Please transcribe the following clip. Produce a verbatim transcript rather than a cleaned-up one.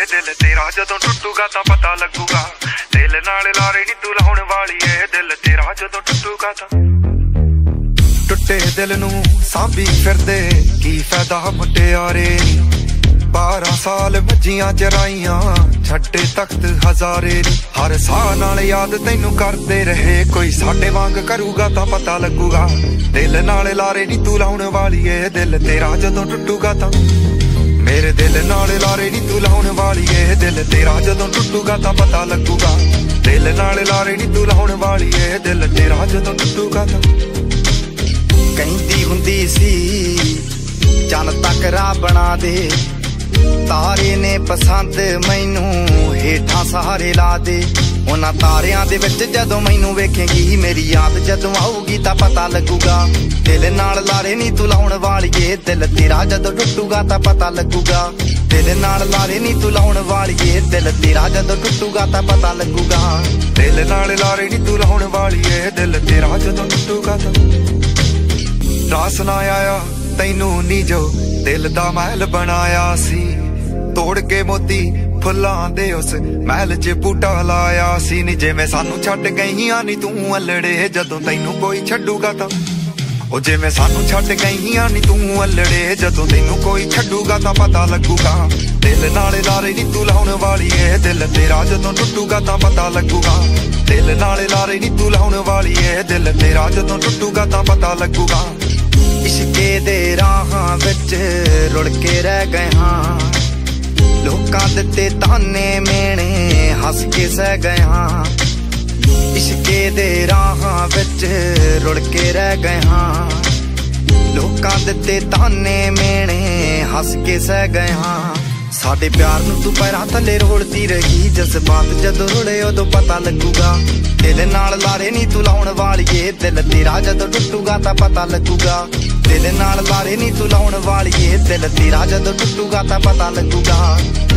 दिल तेरा जदों टुटूगा तां पता लगूगा। दिल नाल लारे नी तू लाउण वाली ए, दिल तेरा जदों टुटूगा तां। टुटे दिल नू सांभी फिरदे की फायदा मुटियारे, बारह साल भज्जियां चराइयां छड्डे तख्त हजारे। हर साह नाल याद तैनू करदे रहे, कोई साडे वांग करूगा तां पता लगूगा। दिल नाल लारे नी तू लाउण वाली ए, दिल तेरा जदों टुटूगा तां। मेरे दिल नाल लारे नी तू लाउण वाली ए, दिल तेरा जदों टुटूगा तां पता लगूगा। दिल नाल लारे नी तू लाउण वाली ए, दिल तेरा जदों टुटूगा तां। कहंदी हुंदी सी चन तक राह बना दे, तारे ने पसंद मैनू हेठां सहारे ला दे। उन्हां तारियां दे विच जदों मैनू वेखेंगी, मेरी याद जदों आऊगी तां पता लगूगा। दिल नाल लारे नी तू लाउण वाली ए, दिल तेरा जदों टुटूगा तां पता लगूगा। दिल नाल लारे नी तू लाउण वाली ए, दिल तेरा जदों टुटूगा तां पता लगूगा। दिल नाल लारे नी तू लाउण वाली ए, दिल तेरा जदों टुटूगा तां। रास ना आया तैनू नी जो दिल दा महल बनाया सी, तोड़ के मोती फुल्लां दे उस महल च बूटा लाया सी। नी जिवें सानू छड्ड गईयां नी तू अल्लड़े, जदों तैनू कोई छड्डूगा तां। ओ जिवें सानू छड्ड गईयां नी तू अल्लड़े, जदों तैनू कोई छड्डूगा तां पता लगूगा। दिल नाल लारे नी तू लाउण वाली ए, दिल तेरा जदों टुटूगा तां पता लगूगा। दिल नाल लारे नी तू लाउण वाली ए, दिल तेरा जदों टुटूगा तां पता लगूगा। इश्के दे राहां विच रुड़ के रह गए हां, लोकां दित्ते ताने मेणे हस के सह गए हां। इश्के दे राहां विच रुड़ के रह गए हां, लोकां दित्ते ताने मेणे हस के सह गए हां। साडे प्यार नू तू पैरां थल्ले रोड़दी रही, जज्बात जदों रुले उदों पता लगूगा। दिल नाल लारे नी तू लाउण वाली ए, दिल तेरा जदों टुटूगा तां पता लगूगा। दिल नाल लारे नी तू लाउण वाली ए, दिल तेरा जदों टुटूगा तां पता लगूगा।